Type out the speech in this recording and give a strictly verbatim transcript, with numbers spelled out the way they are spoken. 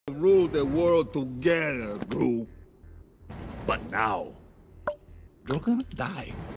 rule the world together, Gru. But now, you're gonna die.